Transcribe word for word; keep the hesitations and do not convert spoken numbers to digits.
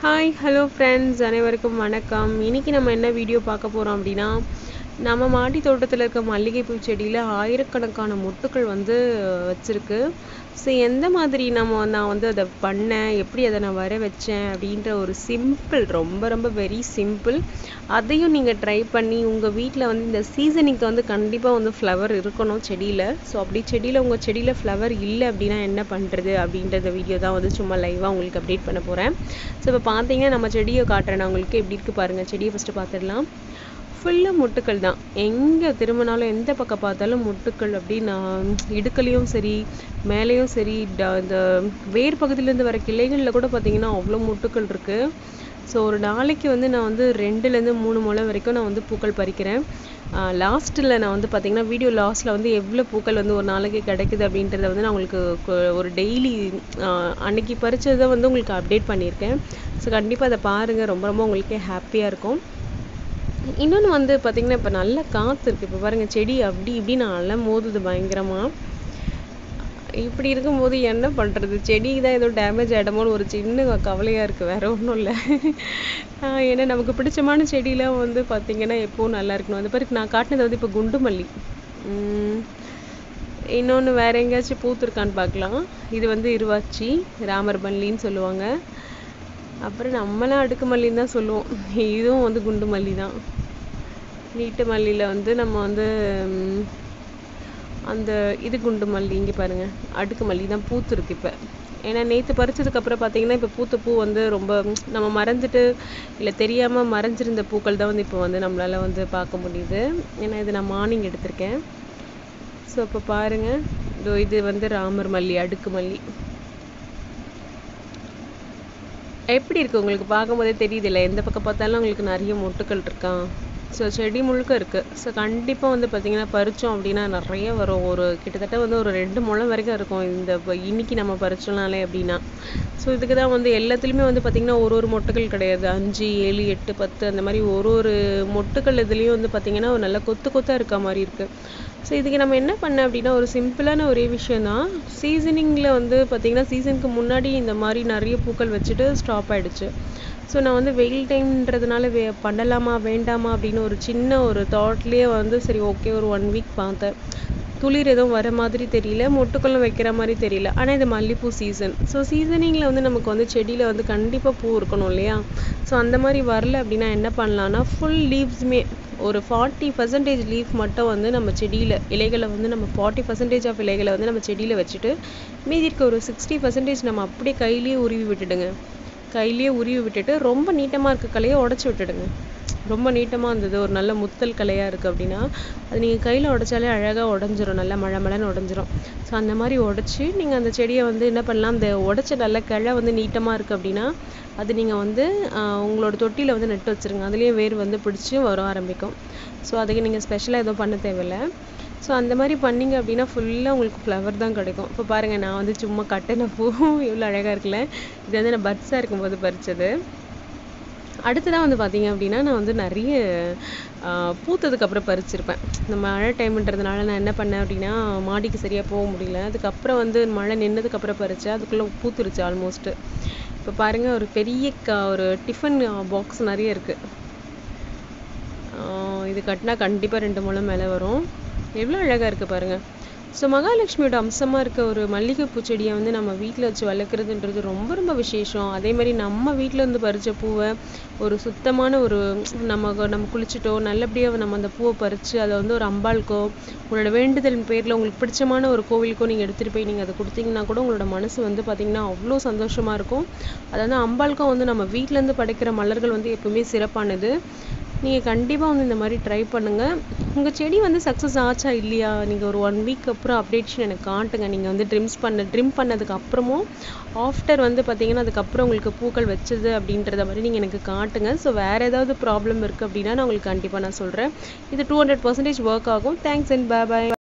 Hi, hello friends. அனைவருக்கும் வணக்கம். இன்னைக்கு நம்ம என்ன வீடியோ பார்க்க போறோம் அப்படின்னா நம்ம மாடி தோட்டத்தில் இருக்க மல்லிகை பூ செடியில் ஆயிரக்கணக்கான மொட்டுக்கள் வந்து வச்சிருக்கு. ஸோ எந்த மாதிரி நம்ம நான் வந்து அதை பண்ணேன், எப்படி அதை நான் வர வச்சேன் அப்படின்ற ஒரு சிம்பிள், ரொம்ப ரொம்ப வெரி சிம்பிள். அதையும் நீங்கள் ட்ரை பண்ணி உங்கள் வீட்டில் வந்து இந்த சீசனுக்கு வந்து கண்டிப்பாக வந்து ஃப்ளவர் இருக்கணும் செடியில். ஸோ அப்படி செடியில் உங்கள் செடியில் ஃப்ளவர் இல்லை அப்படின்னா என்ன பண்ணுறது அப்படின்றத வீடியோ தான் வந்து சும்மா லைவாக உங்களுக்கு அப்டேட் பண்ண போகிறேன். ஸோ இப்போ பார்த்தீங்கன்னா நம்ம செடியை காட்டுறேன் நான் உங்களுக்கு, எப்படி இருக்குது பாருங்கள். செடியை ஃபஸ்ட்டு பார்த்துடலாம். ஃபுல்லாக மொட்டுக்கள் தான், எங்கே திரும்பினாலும் எந்த பக்கம் பார்த்தாலும் மொட்டுக்கள். அப்படி நான் இடுக்கலையும் சரி மேலேயும் சரி இந்த வேர் பகுதியிலேருந்து வர கிளைகளில் கூட பார்த்தீங்கன்னா அவ்வளோ மொட்டுக்கள் இருக்குது. ஸோ ஒரு நாளைக்கு வந்து நான் வந்து ரெண்டுலேருந்து மூணு முளை வரைக்கும் நான் வந்து பூக்கள் பறிக்கிறேன். லாஸ்ட்டில் நான் வந்து பார்த்தீங்கன்னா வீடியோ லாஸ்ட்டில் வந்து எவ்வளோ பூக்கள் வந்து ஒரு நாளைக்கு கிடைக்குது அப்படின்றத வந்து நான் உங்களுக்கு ஒரு டெய்லி அன்னைக்கு பறிச்சதை வந்து உங்களுக்கு அப்டேட் பண்ணியிருக்கேன். ஸோ கண்டிப்பாக அதை பாருங்கள், ரொம்ப ரொம்ப உங்களுக்கே ஹாப்பியாக இருக்கும். இன்னொன்று வந்து பார்த்திங்கன்னா இப்போ நல்ல காற்று இருக்குது. இப்போ பாருங்கள் செடி அப்படி இப்படி நல்லா மோதுது பயங்கரமாக. இப்படி இருக்கும்போது என்ன பண்ணுறது, செடிக்கு தான் ஏதோ டேமேஜ் ஆகிடுமோன்னு ஒரு சின்ன கவலையாக இருக்குது, வேறு ஒன்றும் இல்லை. ஏன்னா நமக்கு பிடிச்சமான செடியெலாம் வந்து பார்த்திங்கன்னா எப்போவும் நல்லா இருக்கணும். அந்த பிறகு நான் காட்டினது வந்து இப்போ குண்டு மல்லி. இன்னொன்று வேறு எங்கேயாச்சும் பூத்துருக்கான்னு பார்க்கலாம். இது வந்து இருவாச்சி ராமர் மல்லின்னு சொல்லுவாங்க. அப்புறம் நம்மளாம் அடுக்கு மல்லின்னு தான் சொல்லுவோம். இதுவும் வந்து குண்டு மல்லி தான். நீட்டு மல்லியில் வந்து நம்ம வந்து அந்த இது குண்டு மல்லி, இங்கே பாருங்கள் அடுக்கு மல்லி தான் பூத்துருக்கு இப்போ. ஏன்னா நேற்று பறிச்சதுக்கப்புறம் பார்த்தீங்கன்னா இப்போ பூத்த பூ வந்து ரொம்ப நம்ம மறைஞ்சிட்டு இல்லை தெரியாமல் மறைஞ்சிருந்த பூக்கள் தான் வந்து இப்போ வந்து நம்மளால் வந்து பார்க்க முடியுது. ஏன்னா இது நான் மார்னிங் எடுத்திருக்கேன். ஸோ இப்போ பாருங்கள், இதோ இது வந்து ராமர் மல்லி, அடுக்கு மல்லி. எப்படி இருக்குது உங்களுக்கு பார்க்கும்போதே தெரியுது இல்லை, எந்த பக்கம் பார்த்தாலும் உங்களுக்கு நிறைய மொட்டுக்கள் இருக்கான். ஸோ செடி முழுக்க இருக்குது. ஸோ கண்டிப்பாக வந்து பார்த்திங்கன்னா பறித்தோம் அப்படின்னா நிறைய வரும். ஒரு கிட்டத்தட்ட வந்து ஒரு ரெண்டு முளை வரைக்கும் இருக்கும் இந்த இன்னைக்கு நம்ம பறிச்சோம்னாலே அப்படின்னா. ஸோ இதுக்கு தான் வந்து எல்லாத்துலேயுமே வந்து பார்த்திங்கன்னா ஒரு ஒரு மொட்டுக்கள் கிடையாது, அஞ்சு ஏழு எட்டு பத்து அந்த மாதிரி ஒரு ஒரு மொட்டுக்கள் இதுலேயும் வந்து பார்த்திங்கன்னா நல்ல கொத்து கொத்தாக இருக்க மாதிரி இருக்குது. ஸோ இதுக்கு நம்ம என்ன பண்ண அப்படின்னா ஒரு சிம்பிளான ஒரே விஷயந்தான். சீசனிங்கில் வந்து பார்த்திங்கன்னா சீசனுக்கு முன்னாடி இந்த மாதிரி நிறைய பூக்கள் வச்சுட்டு ஸ்டாப் ஆகிடுச்சு. ஸோ நான் வந்து வெயில் டைம்ன்றதுனால வே பண்ணலாமா வேண்டாமா அப்படின்னு ஒரு சின்ன ஒரு தாட்லேயே வந்து சரி ஓகே ஒரு ஒன் வீக் பார்த்தேன். துளிர் எதுவும் வர மாதிரி தெரியல, மொட்டுக்களும் வைக்கிற மாதிரி தெரியல. ஆனால் இது மல்லிகைப்பூ சீசன். ஸோ சீசனிங்கில் வந்து நமக்கு வந்து செடியில் வந்து கண்டிப்பாக பூ இருக்கணும் இல்லையா. ஸோ அந்த மாதிரி வரல அப்படின்னா என்ன பண்ணலான்னா ஃபுல் லீவ்ஸுமே ஒரு ஃபார்ட்டி பர்சன்டேஜ் லீஃப் மட்டும் வந்து நம்ம செடியில் இலைகளை வந்து நம்ம ஃபார்ட்டி பர்சன்டேஜ் ஆஃப் இலைகளை வந்து நம்ம செடியில் வச்சுட்டு மீதி இருக்க ஒரு சிக்ஸ்டி பர்சன்டேஜ் நம்ம அப்படியே கையிலேயே உருவி விட்டுடுங்க. கையிலேயே உருவி விட்டுட்டு ரொம்ப நீட்டமாக இருக்க கலையை உடச்சி விட்டுடுங்க. ரொம்ப நீட்டமாக இருந்தது ஒரு நல்ல முத்தல் கலையாக இருக்குது அப்படின்னா அது நீங்கள் கையில் உடைச்சாலே அழகாக உடஞ்சிரும், நல்லா மழை மழைன்னு உடஞ்சிரும். ஸோ அந்த மாதிரி உடச்சி நீங்கள் அந்த செடியை வந்து என்ன பண்ணலாம், அந்த உடச்ச நல்ல கிளை வந்து நீட்டமாக இருக்குது அப்படின்னா அது நீங்கள் வந்து உங்களோட தொட்டியில் வந்து நட்டு வச்சுருங்க. அதுலேயே வேர் வந்து பிடிச்சி வர ஆரம்பிக்கும். ஸோ அதுக்கு நீங்கள் ஸ்பெஷலாக எதுவும் பண்ண தேவையில்லை. ஸோ அந்த மாதிரி பண்ணிங்க அப்படின்னா ஃபுல்லாக உங்களுக்கு ஃப்ளவர் தான் கிடைக்கும். இப்போ பாருங்கள் நான் வந்து சும்மா கட்டின பூ எவ்வளோ அழகாக இருக்குல்ல. இது வந்து நான் பட்ஸாக இருக்கும்போது பறித்தது. அடுத்ததான் வந்து பார்த்திங்க அப்படின்னா நான் வந்து நிறைய பூத்ததுக்கப்புறம் பறிச்சிருப்பேன். இந்த மழை டைம்ன்றதுனால நான் என்ன பண்ணேன் அப்படின்னா மாடிக்கு சரியாக போக முடியல. அதுக்கப்புறம் வந்து மழை நின்னதுக்கப்புறம் பறித்தேன். அதுக்குள்ளே பூத்துருச்சு ஆல்மோஸ்ட்டு. இப்போ பாருங்கள் ஒரு பெரிய க ஒரு டிஃபன் பாக்ஸ் நிறைய இருக்குது. இது கட்டினா கண்டிப்பாக ரெண்டு முளை மேலே வரும். எவ்வளோ அழகாக இருக்குது பாருங்கள். ஸோ மகாலட்சுமியோட அம்சமாக இருக்க ஒரு மல்லிகை பூச்செடியை வந்து நம்ம வீட்டில் வச்சு வளர்க்குறதுன்றது ரொம்ப ரொம்ப விசேஷம். அதே மாதிரி நம்ம வீட்டில் இருந்து பறித்த பூவை ஒரு சுத்தமான ஒரு நம்ம நம்ம குளிச்சுட்டோ நல்லபடியாக நம்ம அந்த பூவை பறித்து அதை வந்து ஒரு அம்பாளுக்கோ உங்களோட வேண்டுதல் பேரில் உங்களுக்கு பிடிச்சமான ஒரு கோவிலுக்கோ நீங்கள் எடுத்துகிட்டு போய் நீங்கள் அதை கொடுத்தீங்கன்னா கூட உங்களோட மனசு வந்து பார்த்திங்கன்னா அவ்வளோ சந்தோஷமாக இருக்கும். அதாவது அம்பாளுக்கும் வந்து நம்ம வீட்டிலேருந்து படைக்கிற மலர்கள் வந்து எப்பவுமே சிறப்பானது. நீங்கள் கண்டிப்பாக வந்து இந்த மாதிரி ட்ரை பண்ணுங்கள். உங்கள் செடி வந்து சக்ஸஸ் ஆச்சா இல்லையா நீங்கள் ஒரு ஒன் வீக் அப்புறம் அப்டேட்ஷன் எனக்கு காட்டுங்க. நீங்கள் வந்து ட்ரிம்ஸ் பண்ண ட்ரிம் பண்ணதுக்கு அப்புறமும் ஆஃப்டர் வந்து பார்த்தீங்கன்னா அதுக்கப்புறம் உங்களுக்கு பூக்கள் வச்சது அப்படின்றத மாதிரி நீங்கள் எனக்கு காட்டுங்க. ஸோ வேறு ஏதாவது ப்ராப்ளம் இருக்குது அப்படின்னா நான் உங்களுக்கு கண்டிப்பாக நான் சொல்கிறேன். இது டூ ஹண்ட்ரட் பர்சன்டேஜ் ஒர்க் ஆகும். Thanks and bye by.